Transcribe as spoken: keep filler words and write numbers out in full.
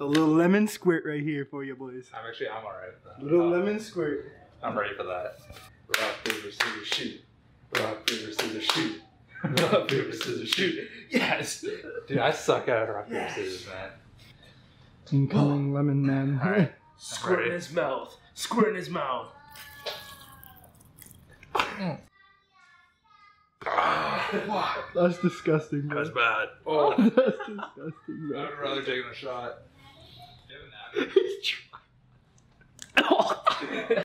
A little lemon squirt right here for you boys. I'm actually, I'm alright with that. Little uh, lemon squirt. I'm ready for that. Rock, paper, scissors, shoot. Rock, paper, scissors, shoot. Rock, paper, scissors, shoot. Yes! Dude, I suck at rock, paper, Yes. scissors, man. Incoming lemon man. Alright. Squirt in his mouth. Squirt in his mouth. Mm. That's disgusting, bro. That's bad. Oh, That's disgusting, bro. I'd rather take a shot. He's trying.